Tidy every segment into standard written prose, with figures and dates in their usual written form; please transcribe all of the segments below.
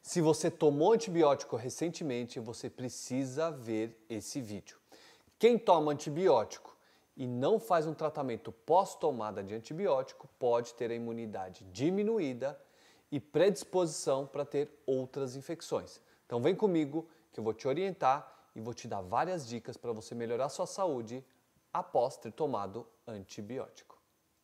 Se você tomou antibiótico recentemente, você precisa ver esse vídeo. Quem toma antibiótico e não faz um tratamento pós-tomada de antibiótico pode ter a imunidade diminuída e predisposição para ter outras infecções. Então vem comigo que eu vou te orientar e vou te dar várias dicas para você melhorar sua saúde após ter tomado antibiótico.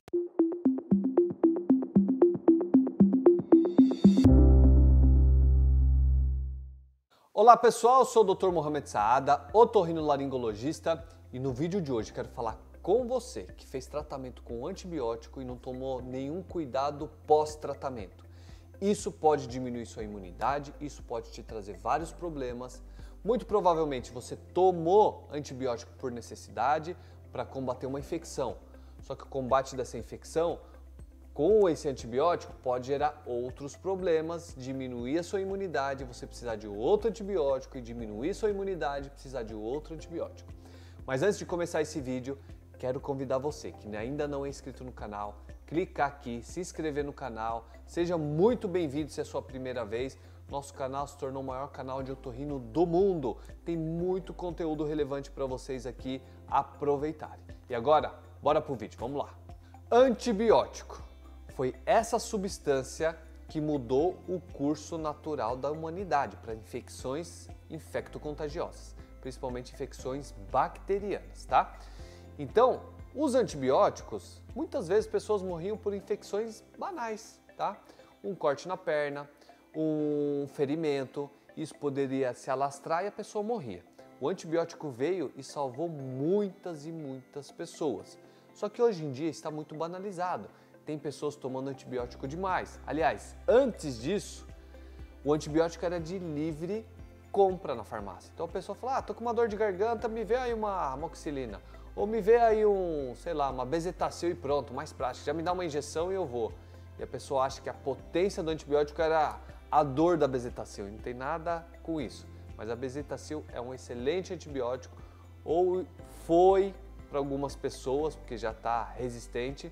Olá pessoal, eu sou o Dr. Mohamed Saada, otorrinolaringologista, e no vídeo de hoje quero falar com você que fez tratamento com antibiótico e não tomou nenhum cuidado pós-tratamento. Isso pode diminuir sua imunidade, isso pode te trazer vários problemas. Muito provavelmente você tomou antibiótico por necessidade para combater uma infecção, só que o combate dessa infecção com esse antibiótico pode gerar outros problemas, diminuir a sua imunidade, você precisar de outro antibiótico e diminuir sua imunidade, precisar de outro antibiótico. Mas antes de começar esse vídeo, quero convidar você que ainda não é inscrito no canal, clicar aqui, se inscrever no canal, seja muito bem-vindo se é a sua primeira vez. Nosso canal se tornou o maior canal de otorrino do mundo, tem muito conteúdo relevante para vocês aqui aproveitarem. E agora, bora pro vídeo, vamos lá. Antibiótico. Foi essa substância que mudou o curso natural da humanidade para infecções infectocontagiosas, principalmente infecções bacterianas, tá? Então, os antibióticos, muitas vezes pessoas morriam por infecções banais, tá? Um corte na perna, um ferimento, isso poderia se alastrar e a pessoa morria. O antibiótico veio e salvou muitas e muitas pessoas. Só que hoje em dia está muito banalizado. Tem pessoas tomando antibiótico demais. Aliás, antes disso, o antibiótico era de livre compra na farmácia. Então a pessoa fala, tô com uma dor de garganta, me vê aí uma amoxicilina. Ou me vê aí uma bezetacil e pronto, mais prático. Já me dá uma injeção e eu vou. E a pessoa acha que a potência do antibiótico era a dor da bezetacil. Não tem nada com isso. Mas a bezetacil é um excelente antibiótico. Ou foi para algumas pessoas, porque já está resistente.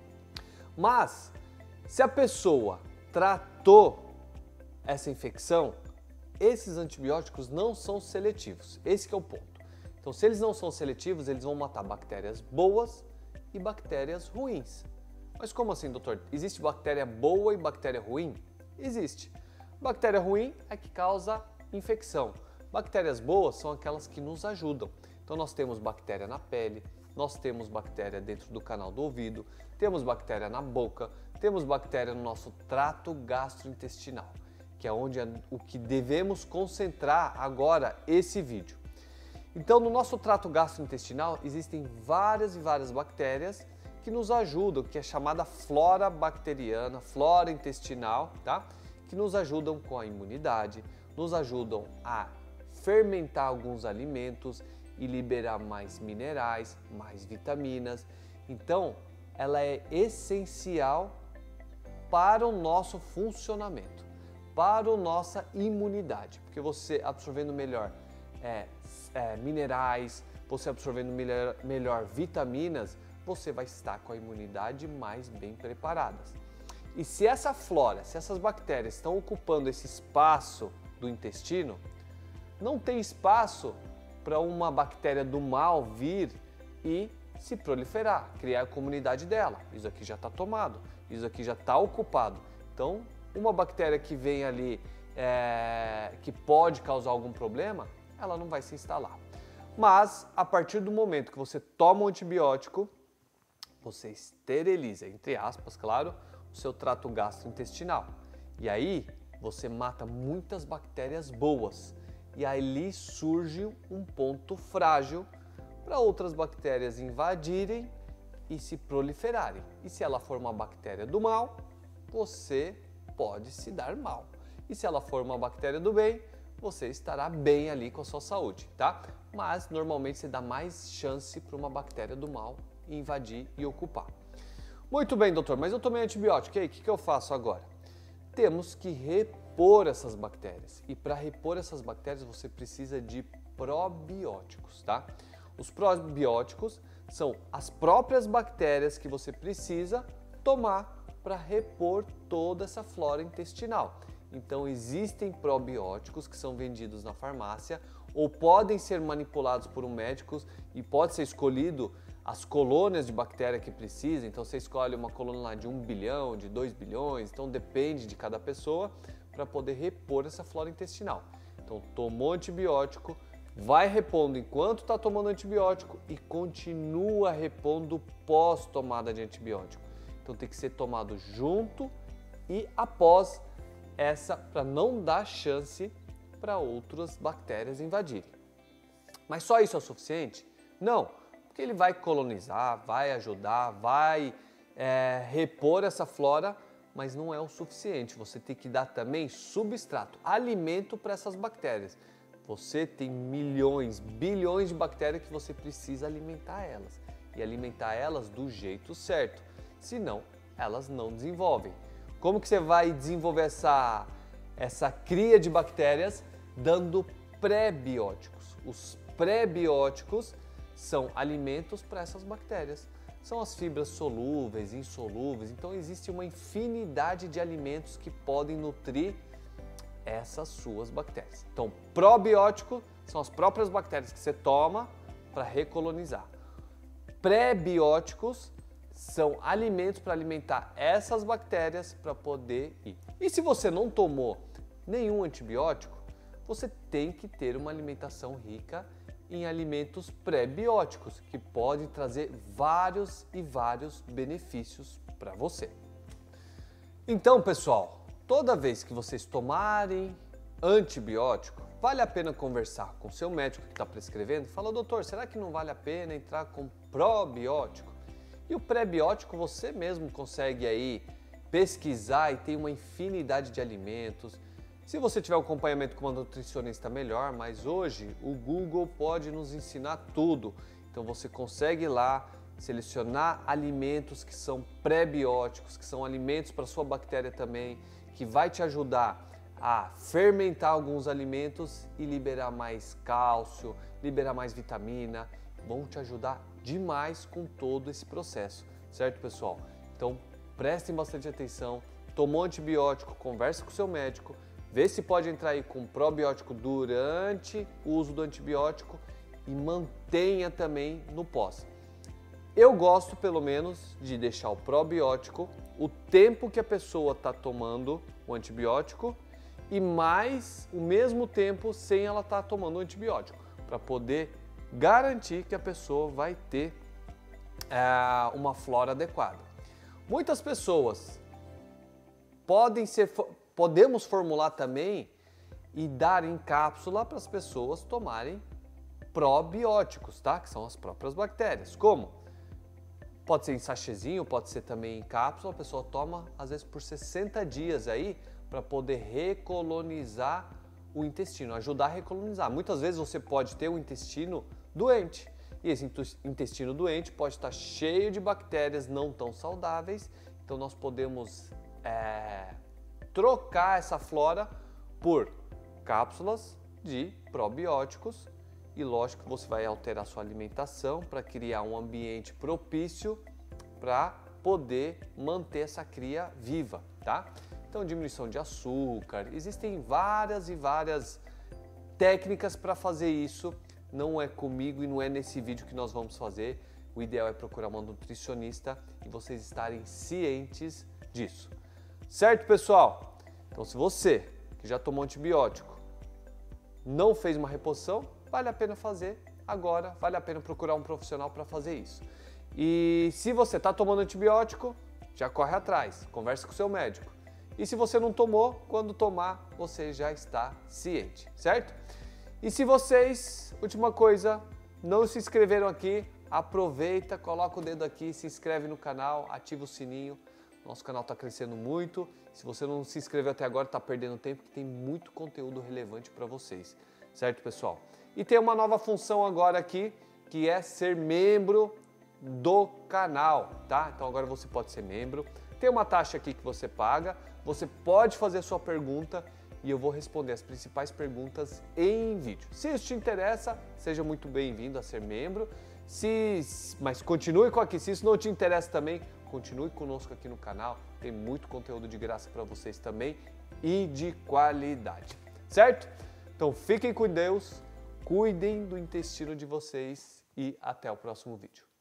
Mas, se a pessoa tratou essa infecção, esses antibióticos não são seletivos. Esse que é o ponto. Então, se eles não são seletivos, eles vão matar bactérias boas e bactérias ruins. Mas como assim, doutor? Existe bactéria boa e bactéria ruim? Existe. Bactéria ruim é que causa infecção. Bactérias boas são aquelas que nos ajudam. Então, nós temos bactéria na pele, nós temos bactéria dentro do canal do ouvido, temos bactéria na boca, temos bactéria no nosso trato gastrointestinal, que é onde o que devemos concentrar agora esse vídeo. Então, no nosso trato gastrointestinal existem várias e várias bactérias que nos ajudam, que é chamada flora bacteriana, flora intestinal, tá? Que nos ajudam com a imunidade, nos ajudam a fermentar alguns alimentos e liberar mais minerais, mais vitaminas. Então, ela é essencial para o nosso funcionamento, para a nossa imunidade, porque você absorvendo melhor minerais, você absorvendo melhor vitaminas, você vai estar com a imunidade mais bem preparada. E se essa flora, se essas bactérias estão ocupando esse espaço do intestino, não tem espaço para uma bactéria do mal vir e se proliferar, criar a comunidade dela. Isso aqui já está tomado, isso aqui já está ocupado. Então, uma bactéria que vem ali, que pode causar algum problema, ela não vai se instalar. Mas, a partir do momento que você toma um antibiótico, você esteriliza, entre aspas, claro, o seu trato gastrointestinal. E aí, você mata muitas bactérias boas. E ali surge um ponto frágil para outras bactérias invadirem e se proliferarem. E se ela for uma bactéria do mal, você pode se dar mal. E se ela for uma bactéria do bem, você estará bem ali com a sua saúde, tá? Mas normalmente você dá mais chance para uma bactéria do mal invadir e ocupar. Muito bem, doutor, mas eu tomei antibiótico, e aí, o que eu faço agora? Temos que repor essas bactérias. E para repor essas bactérias, você precisa de probióticos, tá? Os probióticos são as próprias bactérias que você precisa tomar para repor toda essa flora intestinal. Então existem probióticos que são vendidos na farmácia ou podem ser manipulados por um médico e pode ser escolhido as colônias de bactéria que precisa. Então você escolhe uma colônia lá de 1 bilhão, de 2 bilhões, então depende de cada pessoa para poder repor essa flora intestinal. Então tomou antibiótico, vai repondo enquanto está tomando antibiótico e continua repondo pós tomada de antibiótico. Então tem que ser tomado junto e após essa, para não dar chance para outras bactérias invadirem. Mas só isso é o suficiente? Não, porque ele vai colonizar, vai ajudar, vai repor essa flora, mas não é o suficiente. Você tem que dar também substrato, alimento para essas bactérias. Você tem milhões, bilhões de bactérias que você precisa alimentar elas. E alimentar elas do jeito certo, senão elas não desenvolvem. Como que você vai desenvolver essa cria de bactérias? Dando pré-bióticos. Os pré-bióticos são alimentos para essas bactérias. São as fibras solúveis, insolúveis, então existe uma infinidade de alimentos que podem nutrir essas suas bactérias. Então, probiótico são as próprias bactérias que você toma para recolonizar. Pré-bióticos são alimentos para alimentar essas bactérias para poder ir. E se você não tomou nenhum antibiótico, você tem que ter uma alimentação rica em alimentos pré-bióticos, que podem trazer vários e vários benefícios para você. Então, pessoal, toda vez que vocês tomarem antibiótico, vale a pena conversar com o seu médico que está prescrevendo. Fala, doutor, será que não vale a pena entrar com probiótico? E o pré-biótico você mesmo consegue aí pesquisar e tem uma infinidade de alimentos. Se você tiver um acompanhamento com uma nutricionista, melhor, mas hoje o Google pode nos ensinar tudo. Então você consegue lá selecionar alimentos que são pré-bióticos, que são alimentos para sua bactéria também, que vai te ajudar a fermentar alguns alimentos e liberar mais cálcio, liberar mais vitamina, vão te ajudar demais com todo esse processo, certo, pessoal? Então prestem bastante atenção, tomou antibiótico, converse com o seu médico, vê se pode entrar aí com probiótico durante o uso do antibiótico e mantenha também no pós. Eu gosto, pelo menos, de deixar o probiótico o tempo que a pessoa está tomando o antibiótico e mais o mesmo tempo sem ela estar tomando o antibiótico, para poder garantir que a pessoa vai ter uma flora adequada. Muitas pessoas podemos formular também e dar em cápsula para as pessoas tomarem probióticos, tá? Que são as próprias bactérias. Como? Pode ser em sachêzinho, pode ser também em cápsula, a pessoa toma às vezes por 60 dias aí para poder recolonizar o intestino, ajudar a recolonizar. Muitas vezes você pode ter um intestino doente e esse intestino doente pode estar cheio de bactérias não tão saudáveis, então nós podemos trocar essa flora por cápsulas de probióticos. E lógico que você vai alterar sua alimentação para criar um ambiente propício para poder manter essa cria viva, tá? Então, diminuição de açúcar, existem várias e várias técnicas para fazer isso. Não é comigo e não é nesse vídeo que nós vamos fazer. O ideal é procurar uma nutricionista e vocês estarem cientes disso. Certo, pessoal? Então, se você que já tomou antibiótico não fez uma reposição, vale a pena fazer agora, vale a pena procurar um profissional para fazer isso. E se você está tomando antibiótico, já corre atrás, converse com o seu médico. E se você não tomou, quando tomar, você já está ciente, certo? E se vocês, última coisa, não se inscreveram aqui, aproveita, coloca o dedo aqui, se inscreve no canal, ativa o sininho. Nosso canal está crescendo muito. Se você não se inscreveu até agora, está perdendo tempo, que tem muito conteúdo relevante para vocês. Certo, pessoal? E tem uma nova função agora aqui, que é ser membro do canal, tá? Então agora você pode ser membro. Tem uma taxa aqui que você paga, você pode fazer sua pergunta e eu vou responder as principais perguntas em vídeo. Se isso te interessa, seja muito bem-vindo a ser membro. Mas continue com aqui. Se isso não te interessa também, continue conosco aqui no canal. Tem muito conteúdo de graça para vocês também e de qualidade, certo? Então fiquem com Deus, cuidem do intestino de vocês e até o próximo vídeo.